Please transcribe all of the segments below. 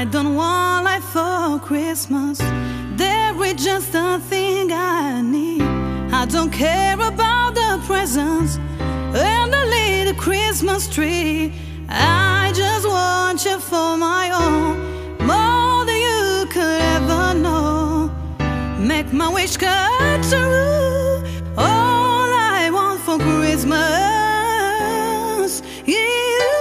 I don't want life for Christmas. There is just a thing I need. I don't care about the presents and the little Christmas tree. I just want you for my own, more than you could ever know. Make my wish come true. All I want for Christmas is you.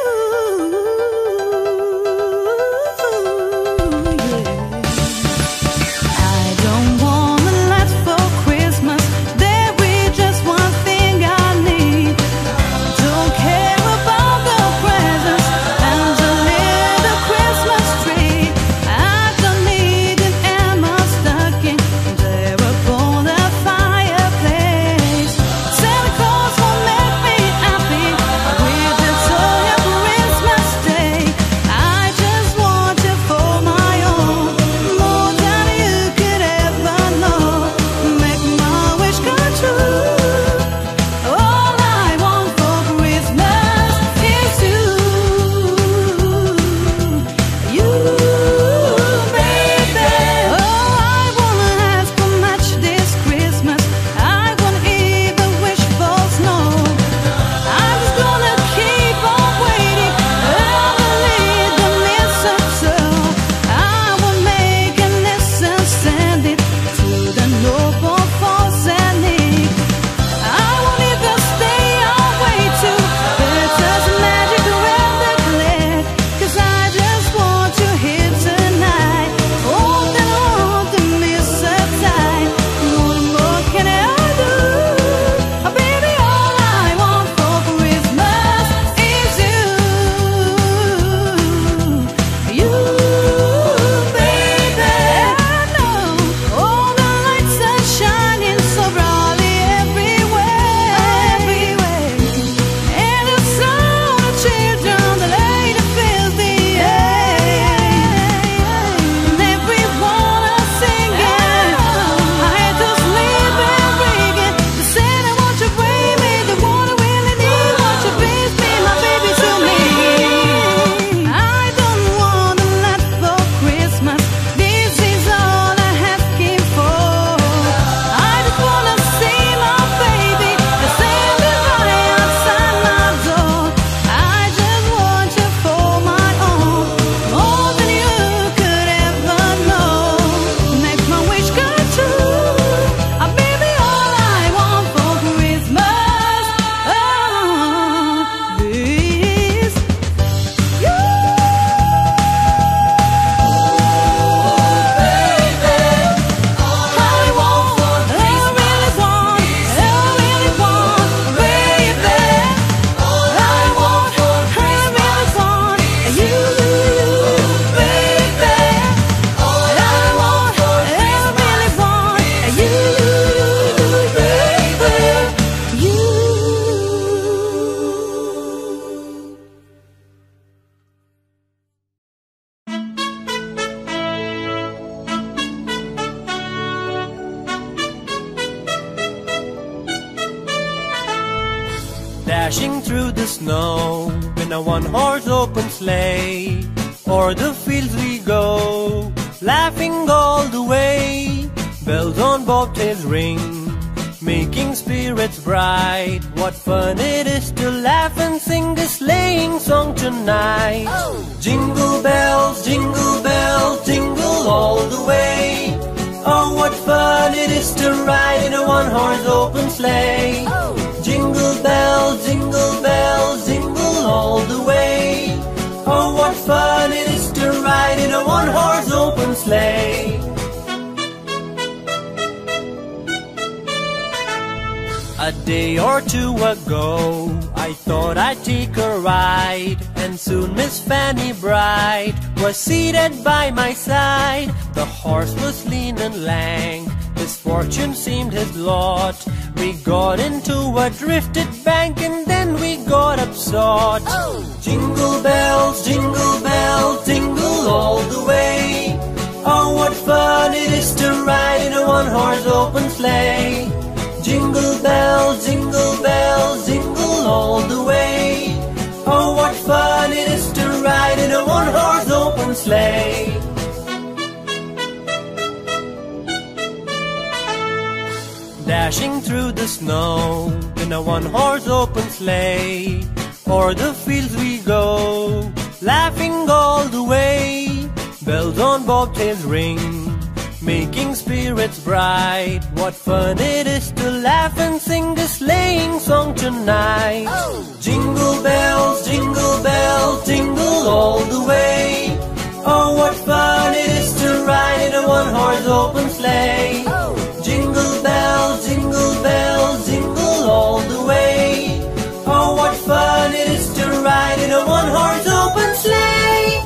Dashing through the snow in a one-horse open sleigh, o'er the fields we go, laughing all the way. Bells on bobtails ring, making spirits bright. What fun it is to laugh and sing a sleighing song tonight. Jingle bells, jingle all the way. Oh, what fun it is to ride in a one-horse open sleigh. Jingle bells, jingle all the way. Oh, what fun it is to ride in a one-horse open sleigh. A day or two ago, I thought I'd take a ride, and soon Miss Fanny Bright was seated by my side. The horse was lean and lank, his fortune seemed his lot. We got into a drifted bank and then we got upsot. Jingle bells, jingle all the way. Oh, what fun it is to ride in a one-horse open sleigh. Jingle bells, jingle all the way. Oh, what fun it is to ride in a one-horse open sleigh. the snow in a one-horse open sleigh. O'er the fields we go, laughing all the way. Bells on bobtails ring, making spirits bright. What fun it is to laugh and sing a sleighing song tonight. Jingle bells, jingle all the way. Oh, what fun it is to ride in a one-horse open sleigh. Jingle bells, jingle all the way. Oh, what fun it is to ride in a one-horse open sleigh.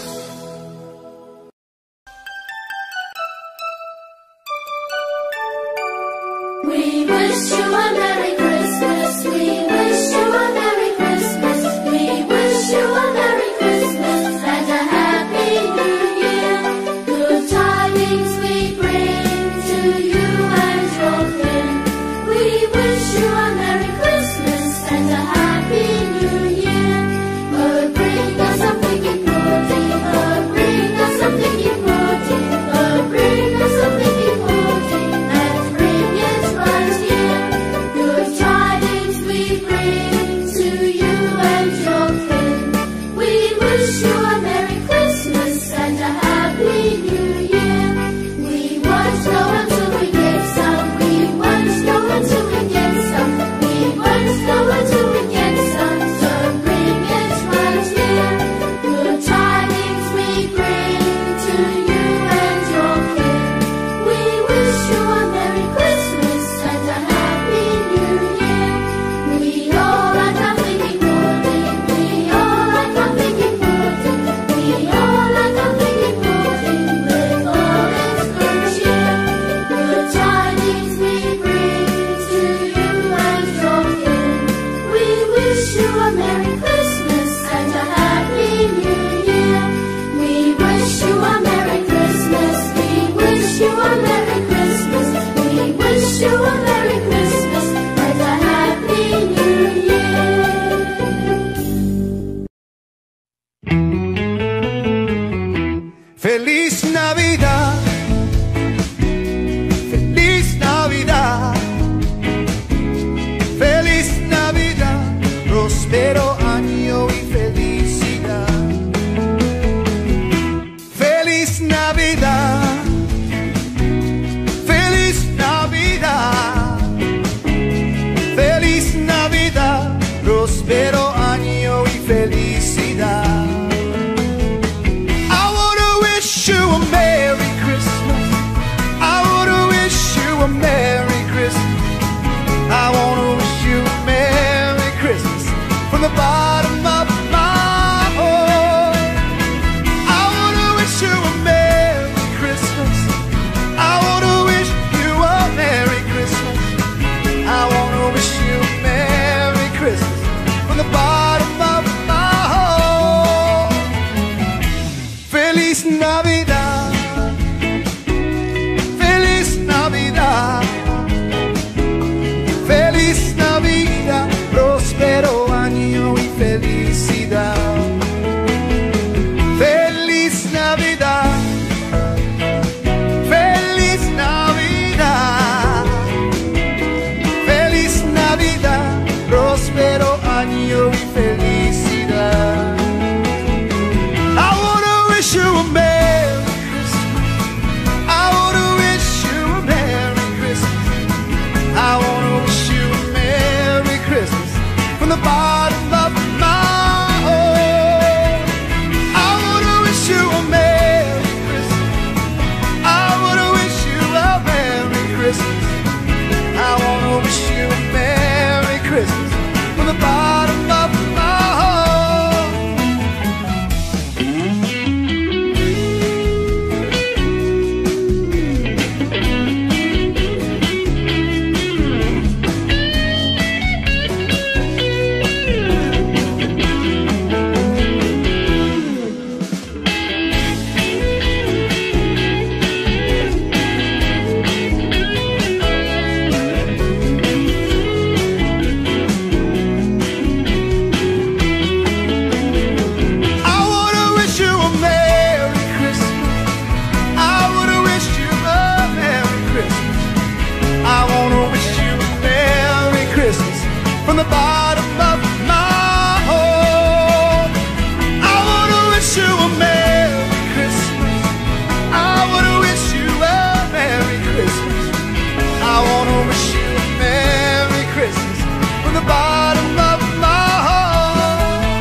We wish you a Merry Christmas. We wish you a Merry Christmas. We wish you a Merry Christmas and a Happy New Year. Good tidings we bring to you and your kin. We wish you a Merry Christmas and a Happy New Year. Oh, bring us something important. Oh, bring us something important. Oh, bring us something important. And bring it right here. Good tidings we bring to you and your kin. We wish you a Merry Christmas and a Happy New Year. We won't go until we get some. We won't go until we get some. We won't go until we get some. So bring it right here. Good tidings we bring to you and your kin. We wish you a Merry Christmas and a Happy New Year. We all like nothing important. We all like nothing important. We all like nothing important. With all its good cheer. Good tidings we bring to you and your kin. We wish you a Merry Christmas and a Happy New Year. We wish you a Merry Christmas. We wish you a Merry Christmas. We wish you a Merry Christmas and a Happy New Year. Feliz Navidad, feliz Navidad, feliz Navidad, próspero año y felicidad. Feliz Navidad, feliz Navidad, feliz Navidad, próspero año y felicidad. I wanna wish you a Merry Christmas. I wanna wish you a Merry Christmas. I wanna wish you a Merry Christmas from the bottom of my heart. I wanna wish you a Merry Christmas. I wanna wish you a Merry Christmas. I wanna wish you a Merry Christmas from the bottom of my heart. Feliz Navidad, feliz Navidad, feliz Navidad, próspero año y felicidad. Feliz Navidad, feliz Navidad, feliz Navidad, próspero año y felicidad. I wanna wish you a Merry Christmas. I wanna wish you a Merry Christmas. I wanna wish you a Merry Christmas from the bottom of my heart. I wanna wish you a Merry Christmas. I wanna wish you a Merry Christmas. I wanna wish you a Merry Christmas from the bottom of from the bottom of my heart. I wanna wish you a Merry Christmas. I wanna wish you a Merry Christmas. I wanna wish you a Merry Christmas from the bottom of my heart.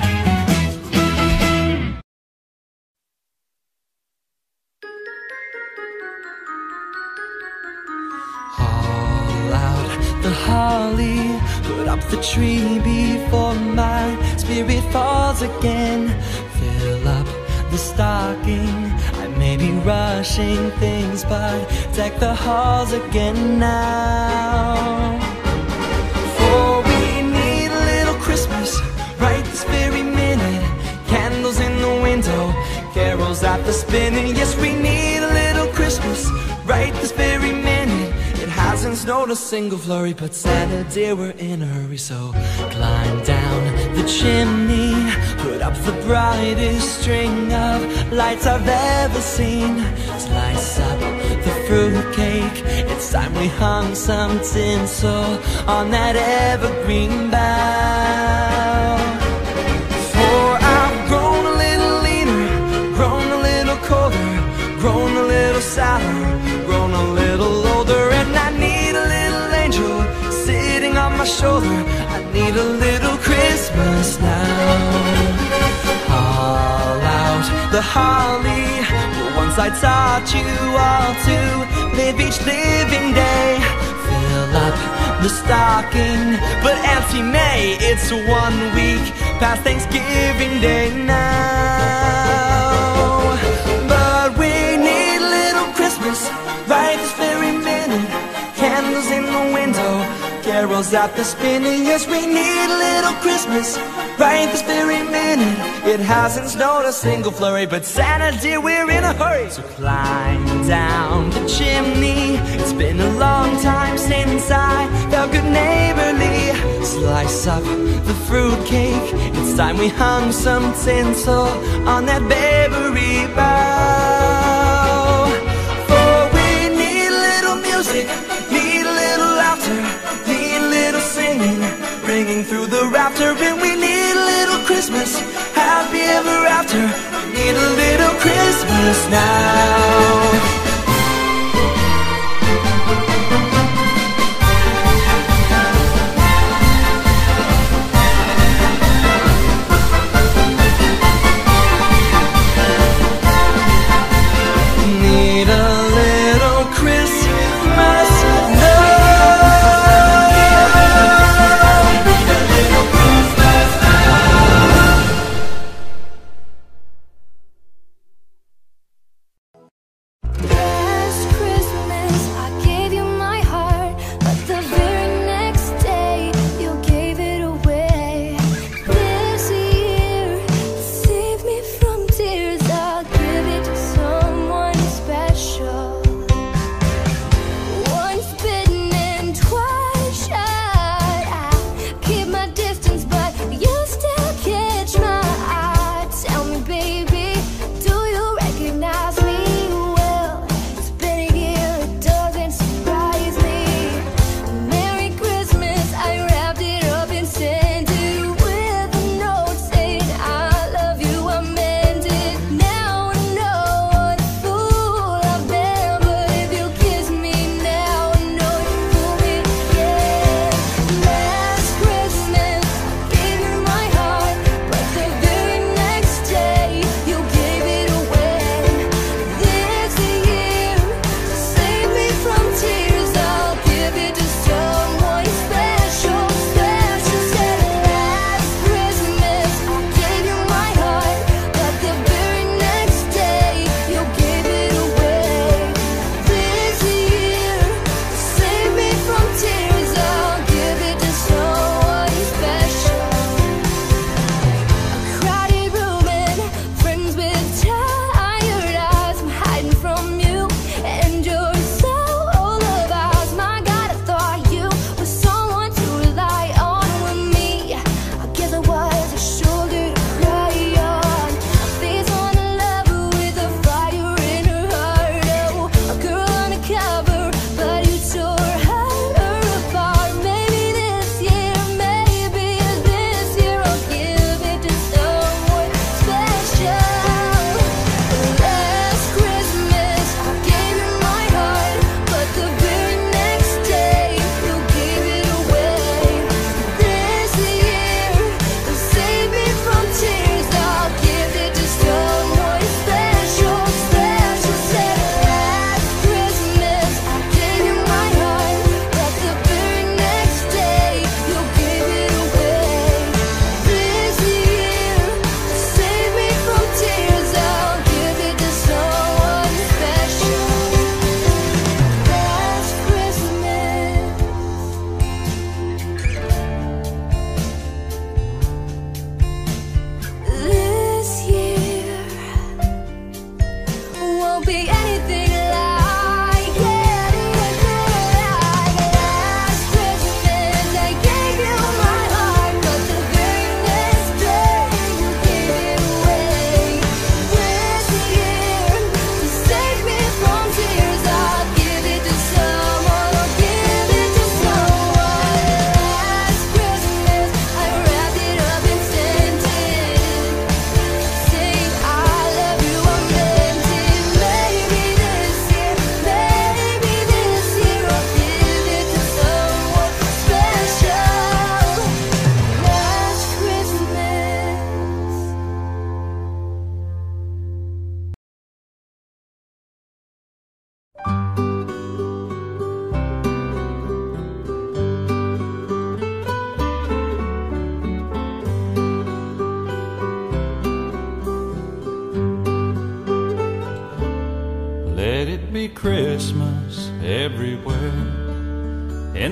Haul out the holly, put up the tree before my spirit falls again. Fill up the stocking, I may be rushing things, but deck the halls again now. For we need a little Christmas right this very minute. Candles in the window, carols at the spinning. Yes, we need a little Christmas right this very minute. It hasn't snowed a single flurry, but Santa dear, we're in a hurry. So climb down the chimney, put up the brightest string of lights I've ever seen. Slice up the fruitcake, it's time we hung some tinsel on that evergreen bough. For I've grown a little leaner, grown a little colder, grown a little sour, grown a little older, and I need a little angel sitting on my shoulder. I need a little Christmas now. Haul out the holly, once I taught you all to live each living day. Fill up the stocking, but Auntie May, it's 1 week past Thanksgiving Day now. But we need a little Christmas right this very minute. Candles in the window, carols at the spinning. Yes, we need a little Christmas right this very minute. It hasn't snowed a single flurry, but Santa dear, we're in a hurry. So climb down the chimney, it's been a long time since I felt good neighborly. Slice up the fruitcake, it's time we hung some tinsel on that bakery bough. For we need a little music, need a little laughter, need a little singing, ringing through the rafter. And we need a little Christmas, happy ever after. We need a little Christmas now.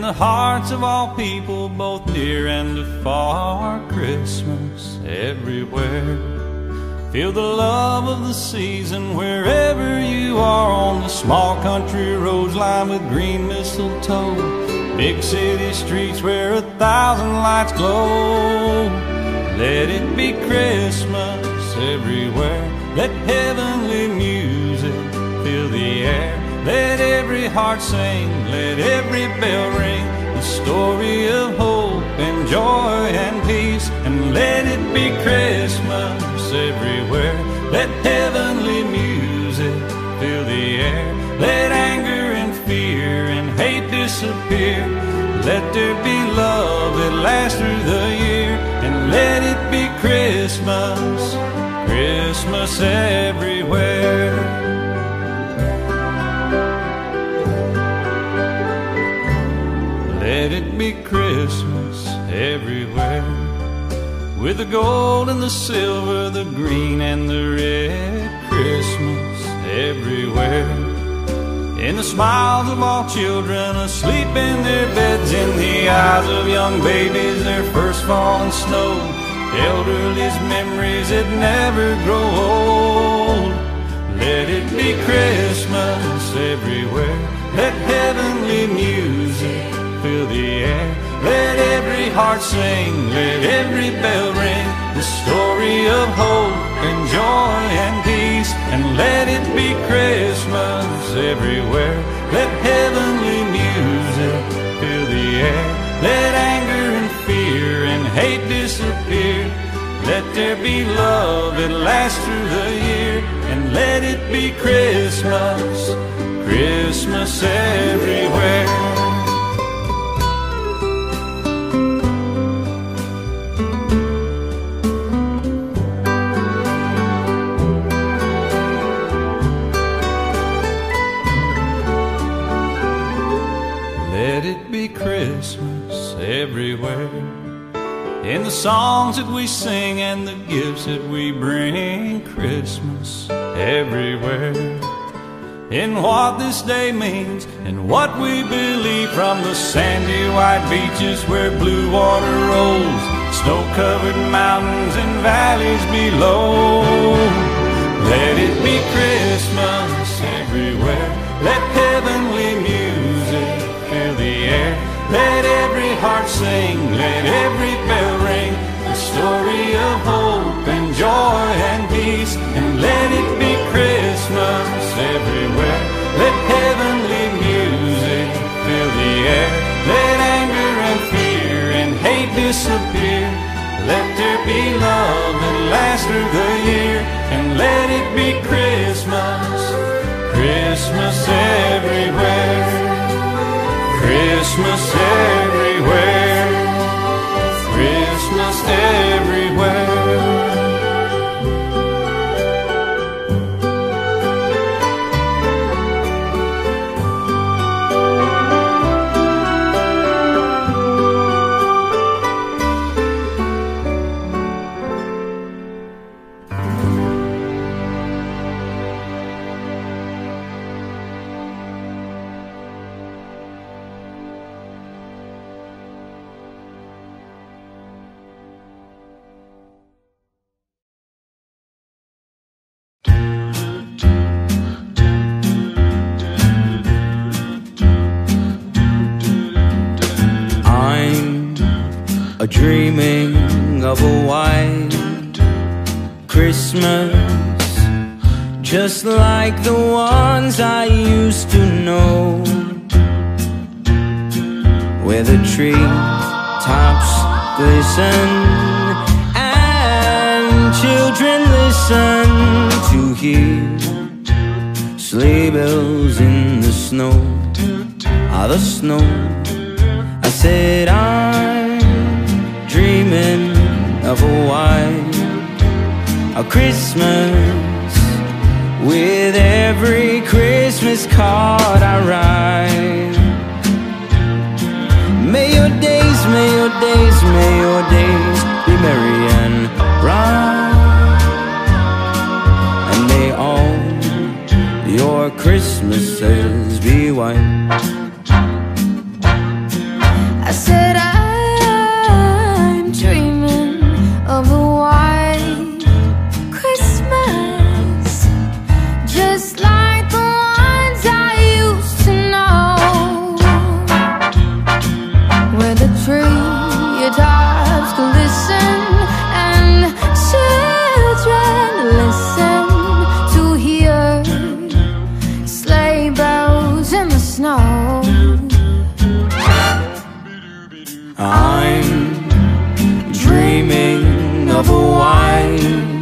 the hearts of all people, both near and afar. Christmas everywhere. Feel the love of the season wherever you are, on the small country roads lined with green mistletoe, big city streets where 1,000 lights glow. Let it be Christmas everywhere. Let heavenly music fill the air. Let every heart sing, let every bell ring, the story of hope and joy and peace. And let it be Christmas everywhere. Let heavenly music fill the air. Let anger and fear and hate disappear. Let there be love that lasts through the year. And let it be Christmas, Christmas everywhere. Let it be Christmas everywhere. With the gold and the silver, the green and the red. Christmas everywhere. In the smiles of all children asleep in their beds, in the eyes of young babies, their first falling snow, elderly's memories that never grow old. Let it be Christmas everywhere. Let heavenly music fill the air. Let every heart sing, let every bell ring, the story of hope and joy and peace. And let it be Christmas everywhere. Let heavenly music fill the air. Let anger and fear and hate disappear. Let there be love that lasts through the year. And let it be Christmas, Christmas everywhere. Christmas everywhere. In the songs that we sing and the gifts that we bring. Christmas everywhere. In what this day means and what we believe, from the sandy white beaches where blue water rolls, snow-covered mountains and valleys below. Let it be Christmas everywhere. Let heavenly music fill the air. Let every heart sing, let every bell ring, the story of hope and joy and peace. And let it be Christmas everywhere. Let heavenly music fill the air. Let anger and fear and hate disappear. Let there be love that lasts through the year. And let it be Christmas, Christmas everywhere. Christmas everywhere. Christmas everywhere. Dreaming of a white Christmas, just like the ones I used to know, where the tree tops glisten and children listen to hear sleigh bells in the snow. Ah, the snow. I said I'm dreaming of a white Christmas, with every Christmas card I write. May your days, may your days, may your days be merry and bright, and may all your Christmases be white. listen, and children listen to hear sleigh bells in the snow. I'm dreaming of a white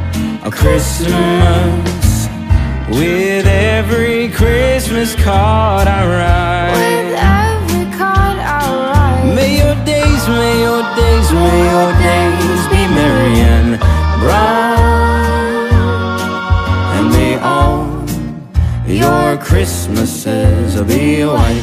Christmas with every Christmas card I write. With every card I write. May your days, may your days, may your days be merry and bright, and may all your Christmases be white.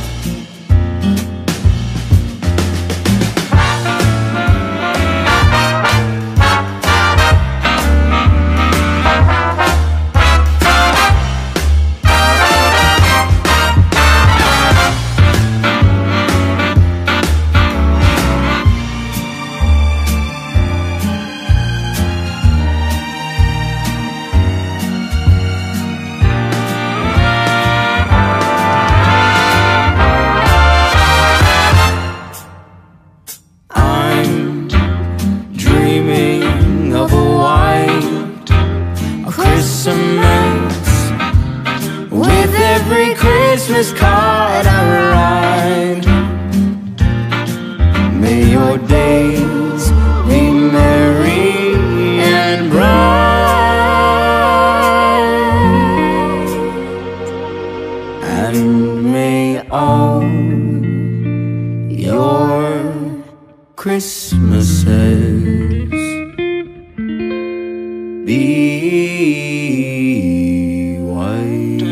Christmas card I write. May your days be merry and bright, and may all your Christmases be white.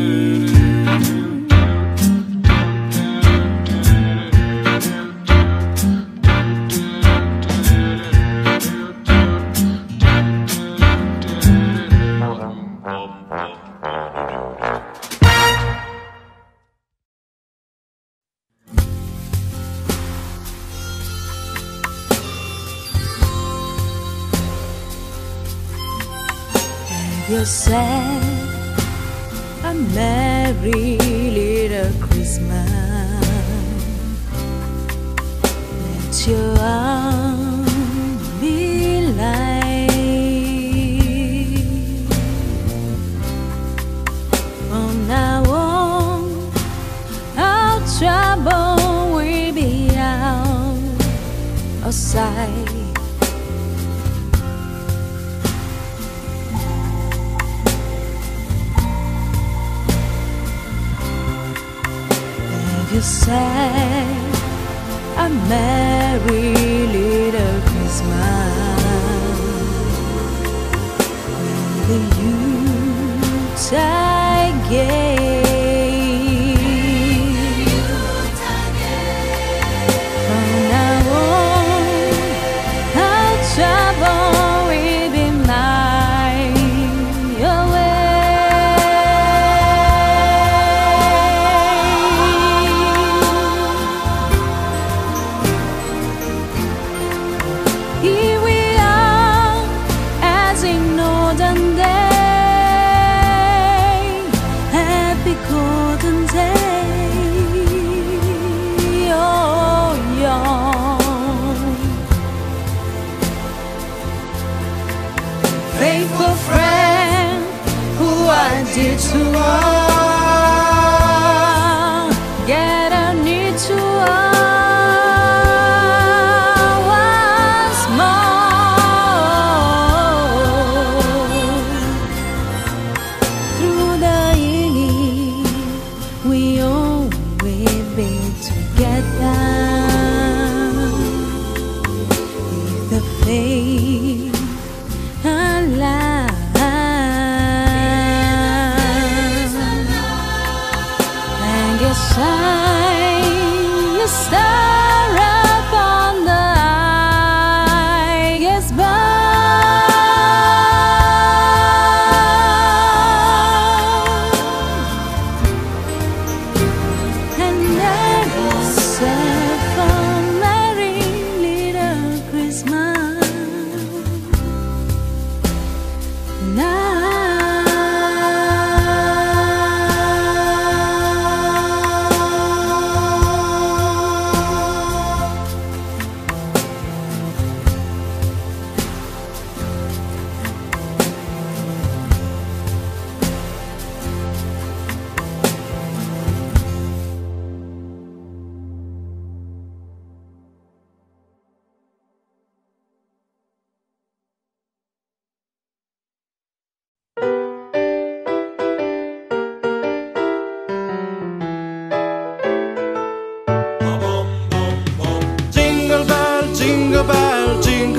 You said a merry little Christmas. Let your arms be light. From now on, our trouble will be out of sight. You said a merry little Christmas when the Yuletide gave. From now on, our trouble will be mine away. Here we are, as in olden day, happy golden day, oh young. Faithful friend, who I did to all, gather near to all. Alive.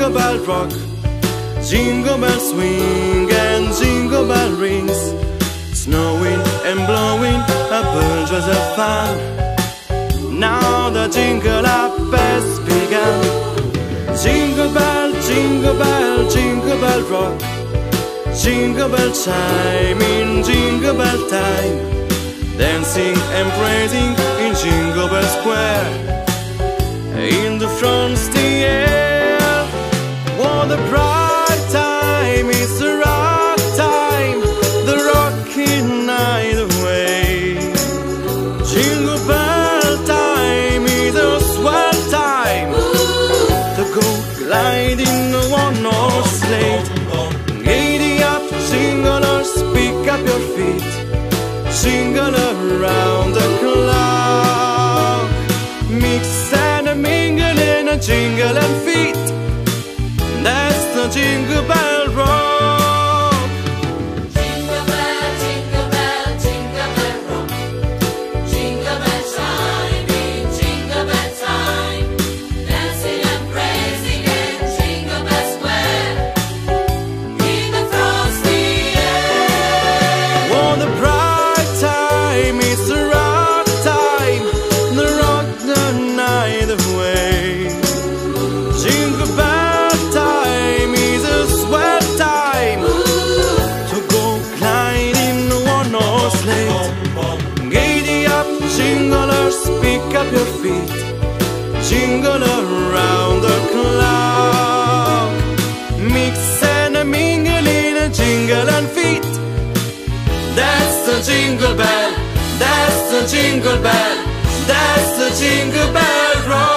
Jingle bell rock, jingle bell swing, and jingle bell rings. Snowing and blowing, a bunch of fun. Now the jingle up has begun. Jingle bell, jingle bell, jingle bell rock, jingle bell chime in jingle bell time. Dancing and praising in Jingle Bell Square. In the front's the air. What a bright time, it's the rock time, the rocking night away. Jingle bell time is a swell time to go gliding on our slate. Giddy up, jinglers, pick up your feet. Jingle around the clock. Mix and a mingle in a jingle and feet. That's the Jingle Bell Rock. Jingle bell, jingle bell, jingle bell rock. Jingle bell chime in jingle bell time. Dancing and praising in Jingle Bell Square. In the frosty air. What a bright time, it's the rock time, the rock the night away. Jingle bell time is a swell time to go gliding on our slate. Giddy up, jinglers, pick up your feet. Jingle around the clock. Mix and a mingle in a jingle and feet. That's the jingle bell, that's the jingle bell, that's the Jingle Bell Rock.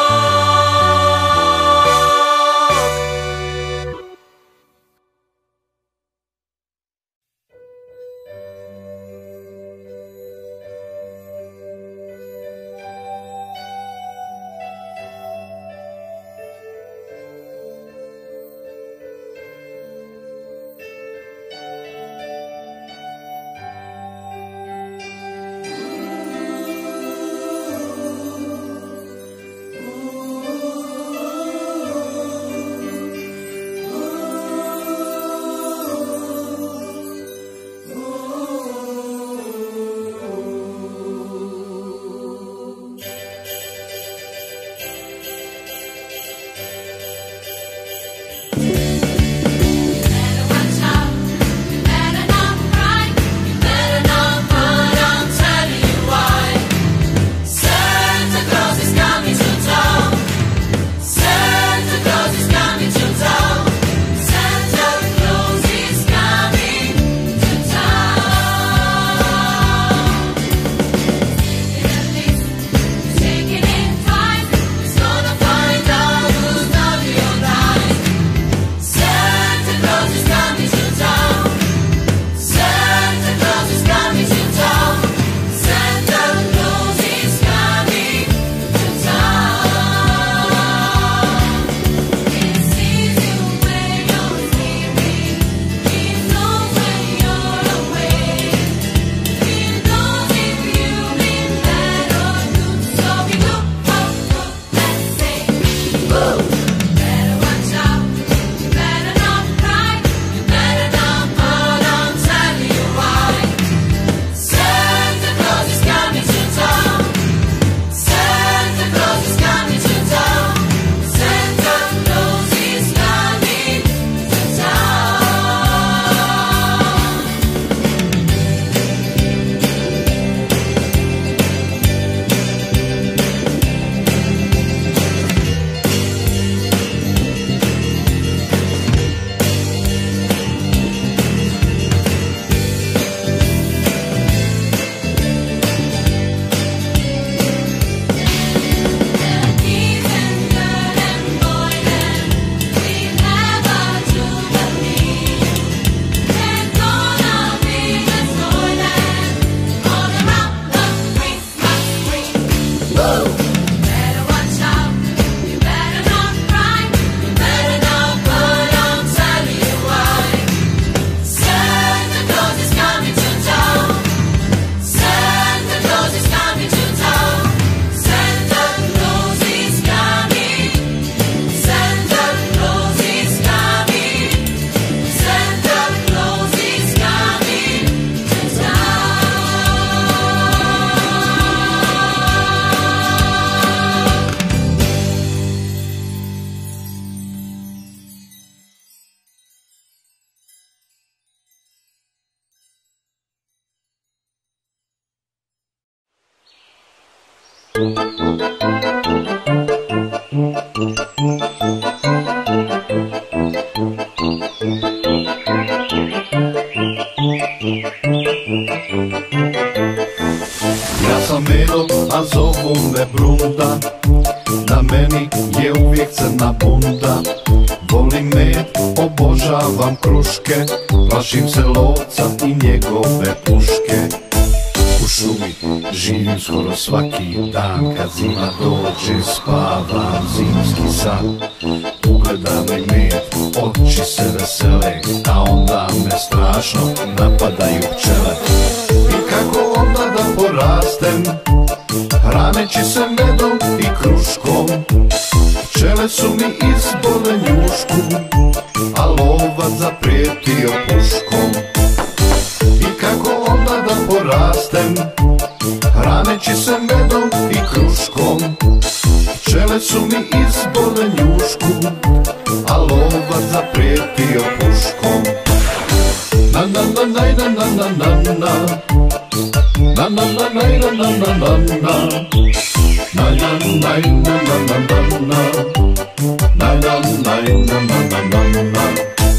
Volim med, obožavam kruške, plašim se lovca i njegove puške. U šumi živim skoro svaki dan, kad zima dođe spavam zimski san. Ugleda mi med, oči se vesele, a onda me strašno napadaju pčele. I kako onda da porastem, hraneći se medom i kruškom. Pčele su mi izbole njušku, a lovac zaprijetio puškom. I kako onda da porastem, hraneći se medom i kruškom. Pčele su mi izbole njušku, a lovac zaprijetio puškom. Na na na na na na na na na na na na na na na na na. Na na na na na na na na. Na na na na na na na.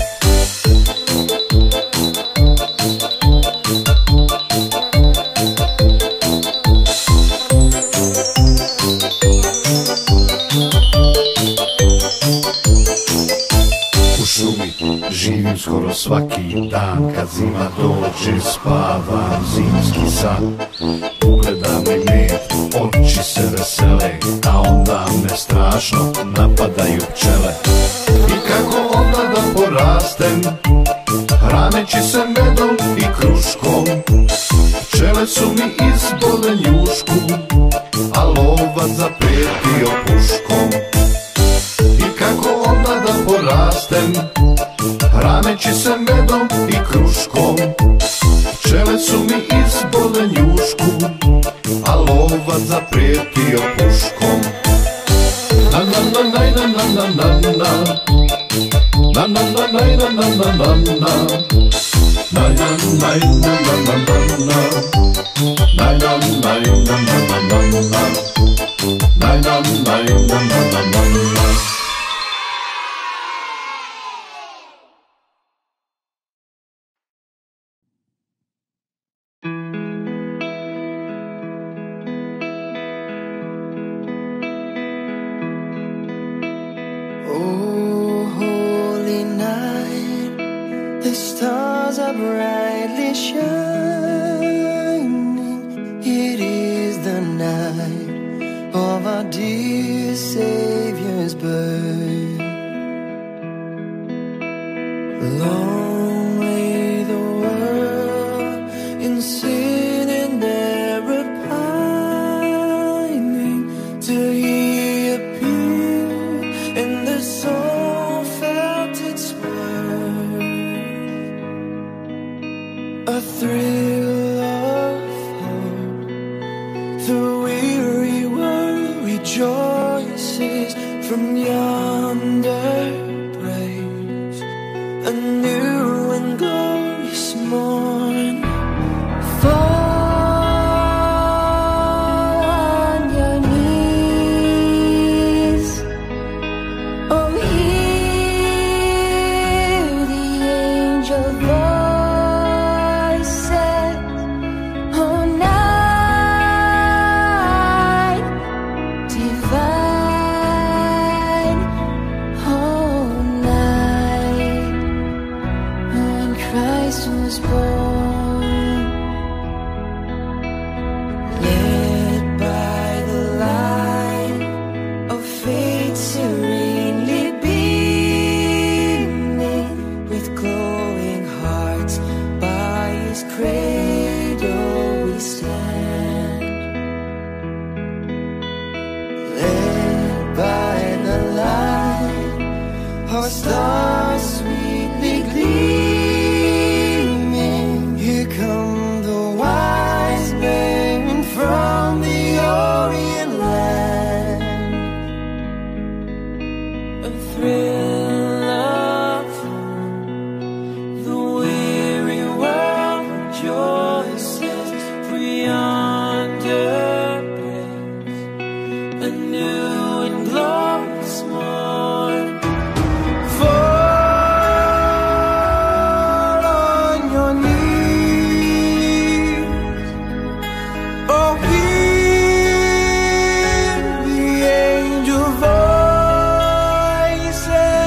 U šumi živim skoro svaki dan, kad zima dođe spavam zimski san. Ugleda mi med, oči se vesele, a onda me strašno napadaju pčele. I kako onda da porastem, hraneći se medom i kruškom. Pčele su mi izbole njušku, a lovac zaprijetio puškom. I kako onda da porastem, hraneći se medom i kruškom. Pčele su mi izbole njušku, a lovac zaprijetio puškom. Na na na na na na na na. Na na na na na na na na. Na na na na na na na. Na na na na na na na na. Na na na na na na na. Oh, holy night, the stars are brightly shining. It is the night of our dear Savior's birth. Long lay the world in sin and error pining, till He appeared and the soul felt its worth. A thrill of hope, the weary world rejoices from yonder breaks. A new and glorious morn. Fall on your knees. Oh, hear the angel voices. Oh, night divine. Oh, night when Christ was born. Led by the light of faith serenely beaming, with glowing hearts by His cradle we stand. Led by the light of a star sweetly gleaming, here come the wise men from the Orient land. A thrill of hope, the weary world rejoices, for yonder breaks a new and glorious morn. Fall on your knees. Oh, hear the angel voices.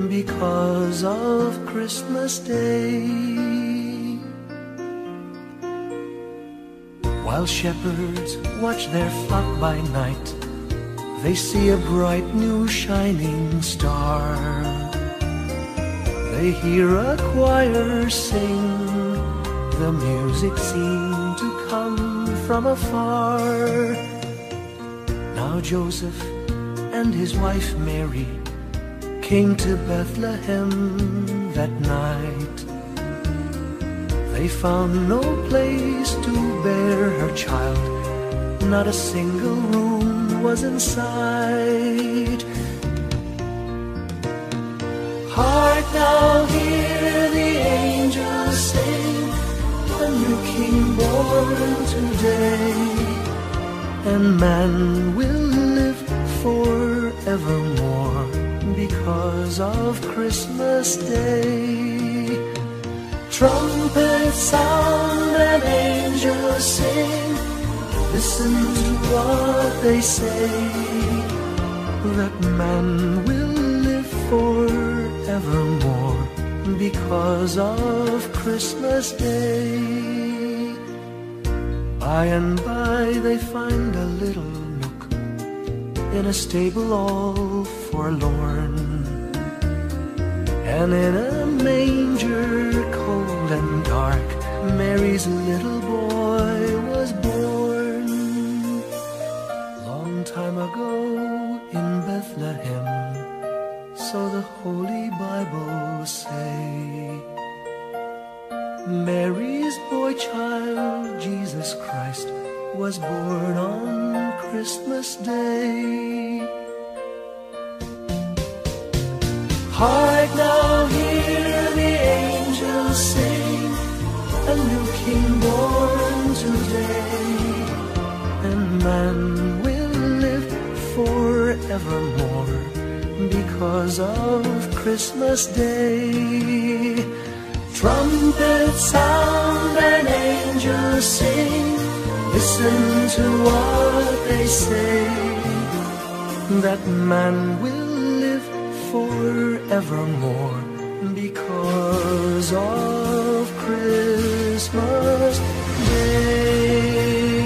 because of Christmas Day. While shepherds watch their flock by night, they see a bright new shining star. They hear a choir sing, the music seemed to come from afar. Now Joseph and his wife Mary came to Bethlehem that night. They found no place to bear her child, not a single room was in sight. Hark now, hear the angels sing, a new king born today, and man will live forevermore because of Christmas Day. Trumpets sound and angels sing, listen to what they say, that man will live forevermore because of Christmas Day. By and by they find a little nook in a stable all forlorn, and in a manger cold and dark, Mary's little boy was born. Long time ago in Bethlehem, so the Holy Bible say, Mary's boy child, Jesus Christ, was born on Christmas Day. Hark now, hear the angels sing, a new king born today, and man will live forevermore because of Christmas Day. Trumpets sound and angels sing, listen to what they say, that man will live forevermore because of Christmas Day.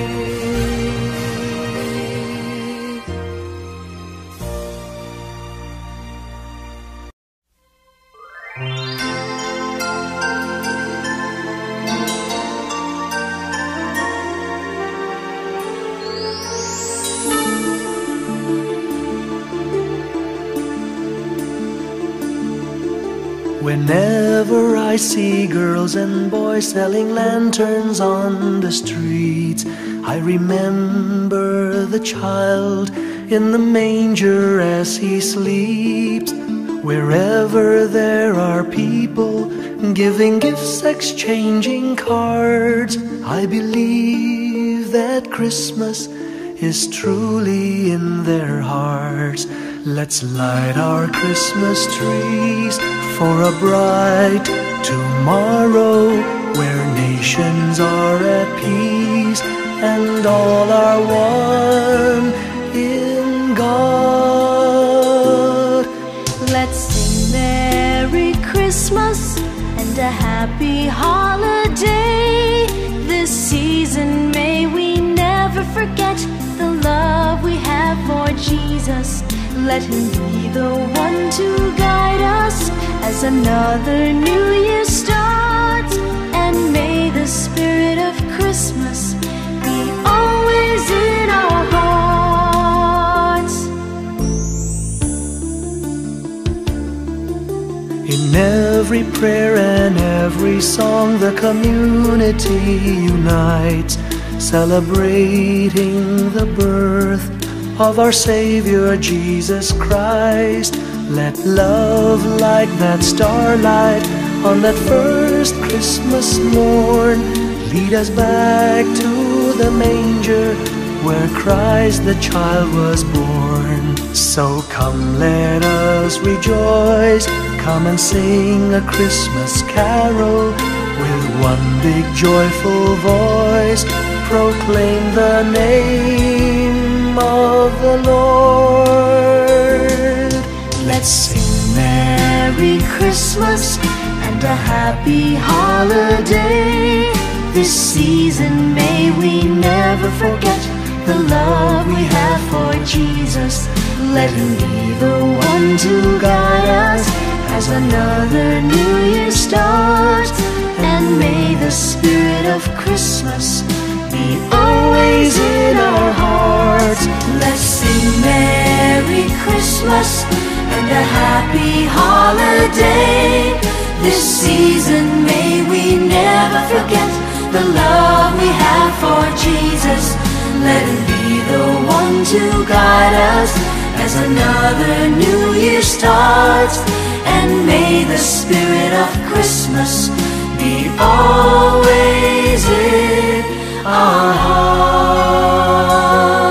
Whenever I see girls and boys selling lanterns on the streets, I remember the child in the manger as he sleeps. Wherever there are people giving gifts, exchanging cards, I believe that Christmas is truly in their hearts. Let's light our Christmas trees for a bright tomorrow, where nations are at peace and all are one in God. Let's sing Merry Christmas and a happy holiday. This season may we never forget the love we have for Jesus. Let him be the one to guide us as another new year starts, and may the spirit of Christmas be always in our hearts. In every prayer and every song, the community unites, celebrating the birth of our Savior Jesus Christ. Let love like that starlight on that first Christmas morn lead us back to the manger where Christ the child was born. So come, let us rejoice, come and sing a Christmas carol with one big joyful voice, proclaim the name of the Lord. Let's sing Merry Christmas and a happy holiday. This season may we never forget the love we have for Jesus. Let him be the one to guide us as another new year starts. And may the spirit of Christmas be always in our hearts. Let's sing Merry Christmas and a happy holiday. This season may we never forget the love we have for Jesus. Let him be the one to guide us as another new year starts. And may the spirit of Christmas be always in our hearts.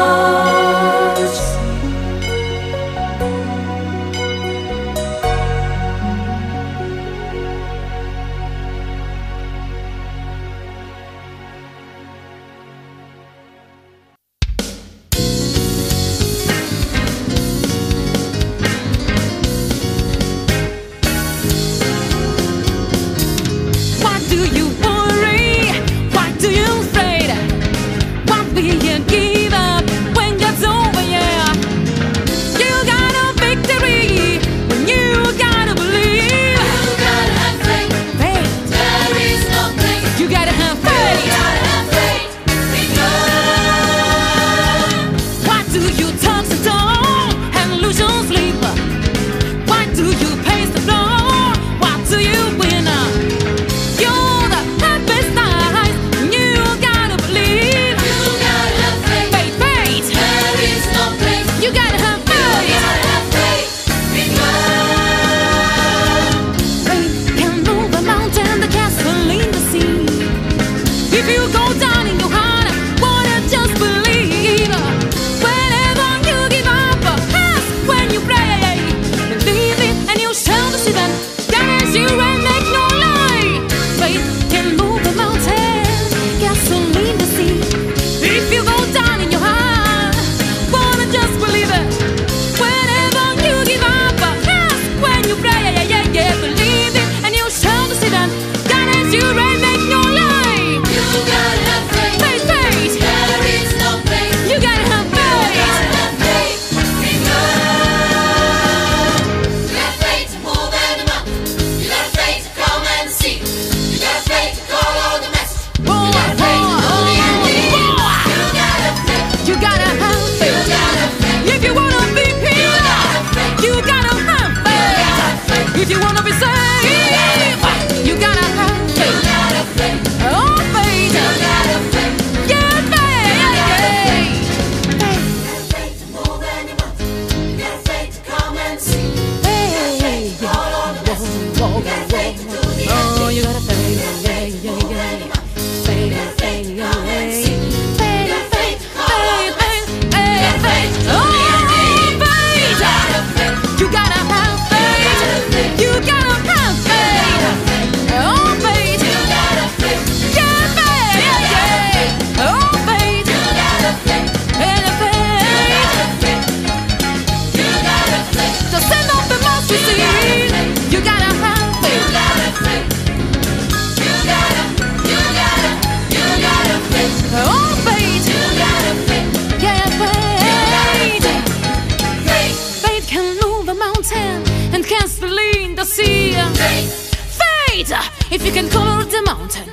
If you can color the mountain,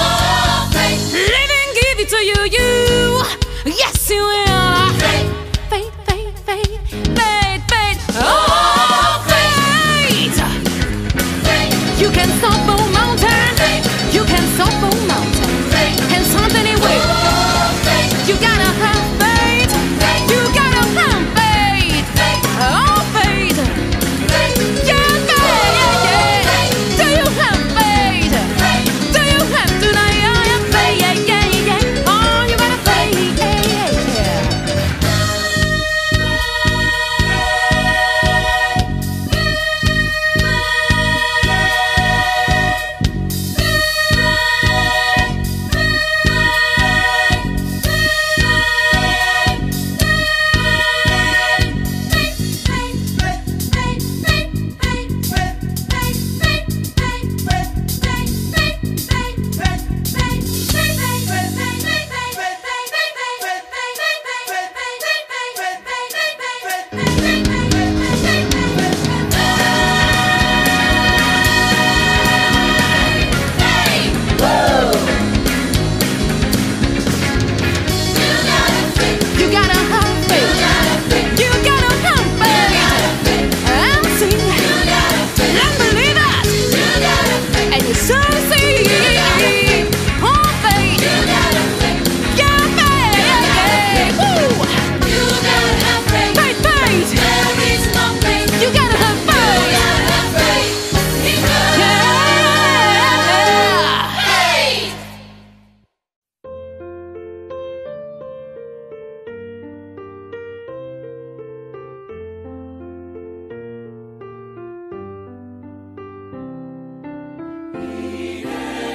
oh, faith. Living give it to you, yes you will. Faith, faith, faith, faith, faith, oh, faith. You can stop a mountain, you can stop a mountain, and something anyway. You gotta have faith, you gotta have faith, oh faith, yeah, faith, yeah, yeah. Do you have faith? Do you have tonight? I have faith, yeah, yeah, yeah. Oh, you gotta faith, yeah, yeah.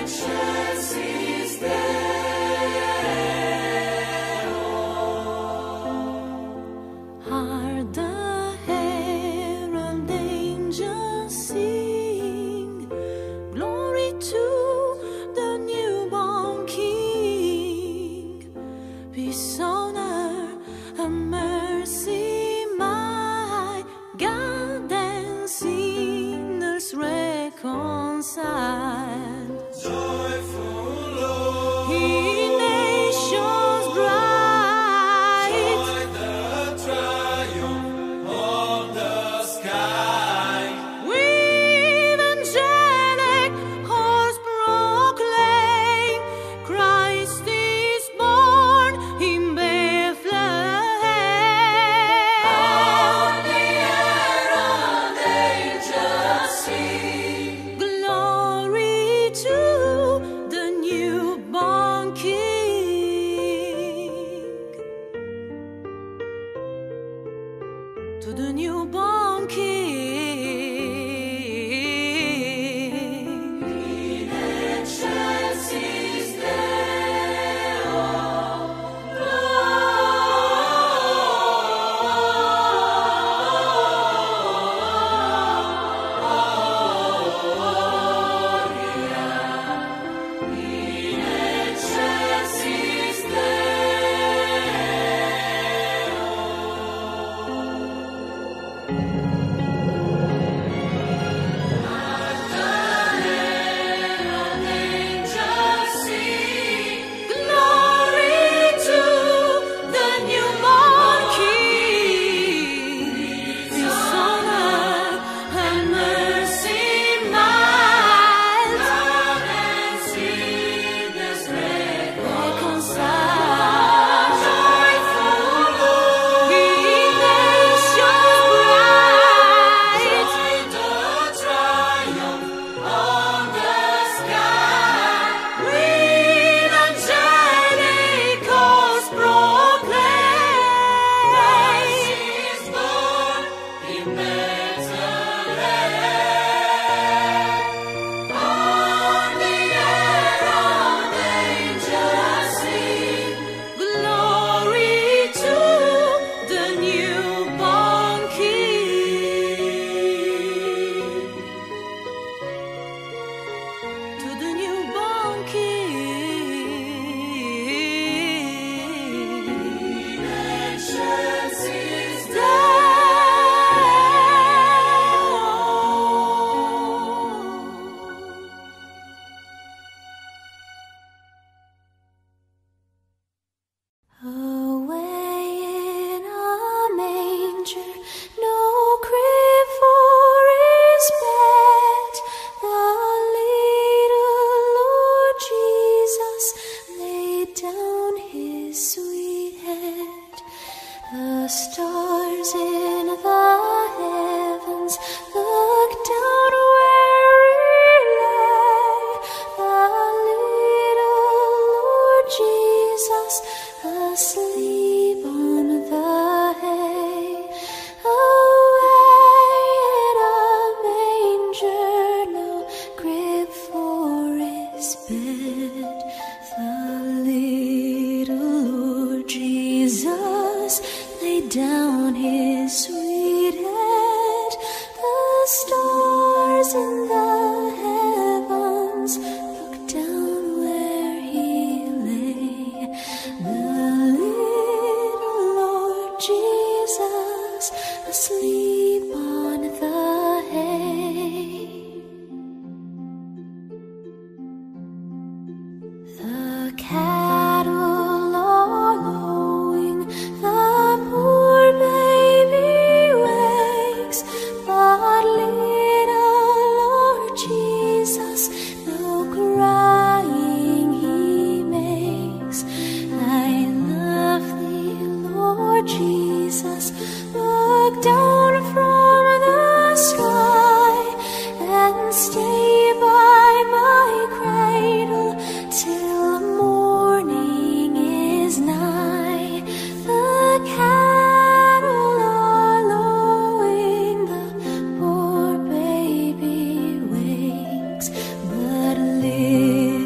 But little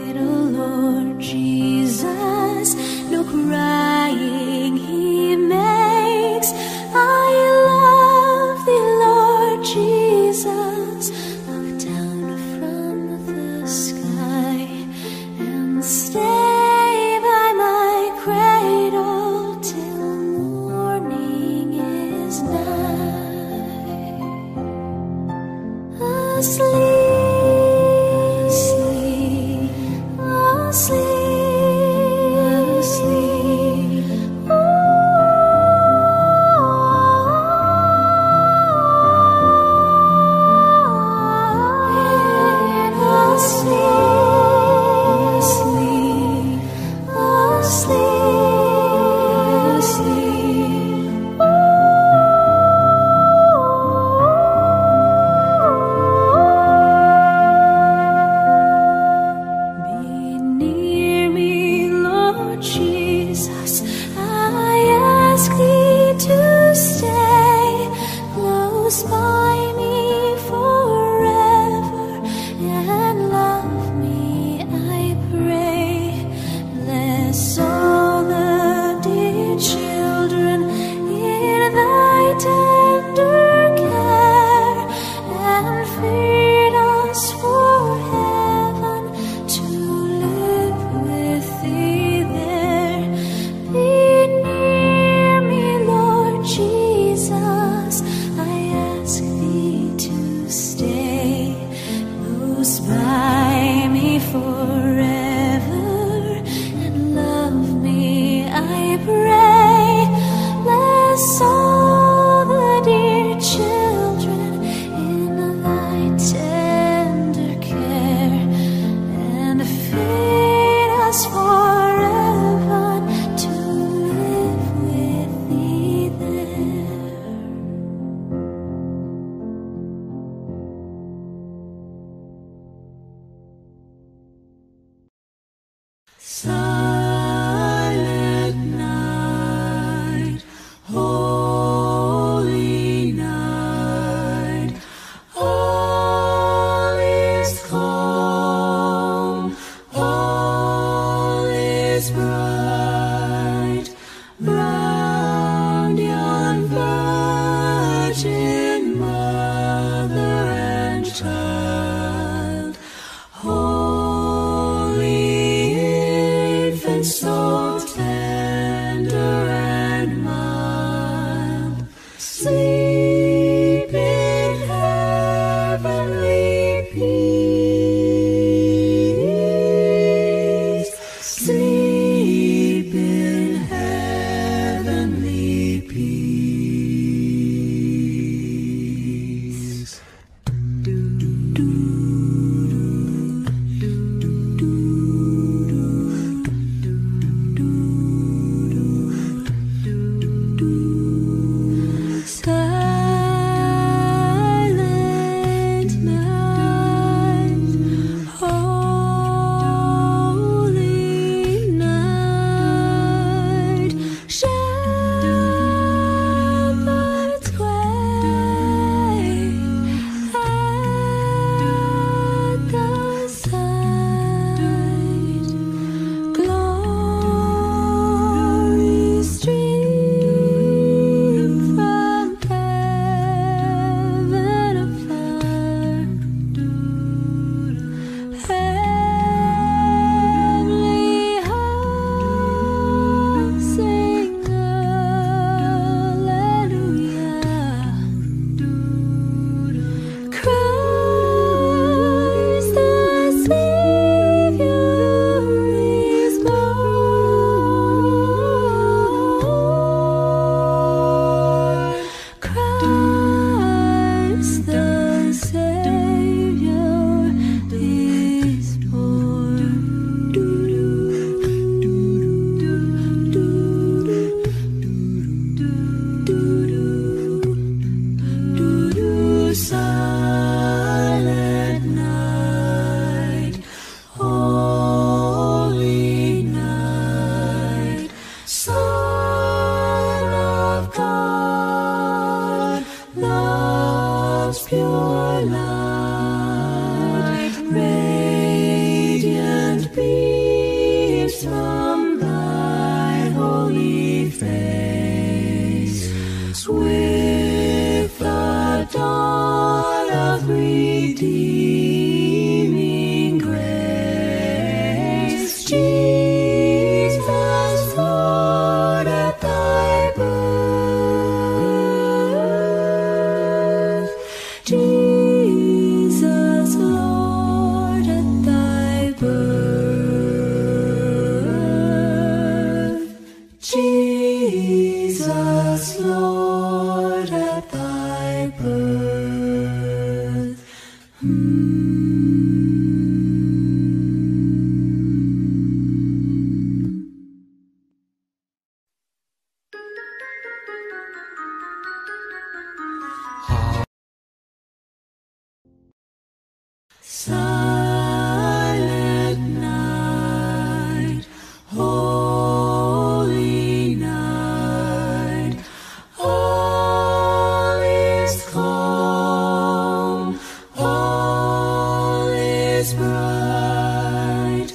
is bright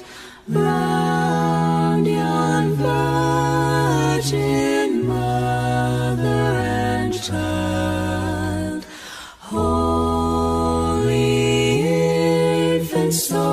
round yon virgin mother and child, holy infant, so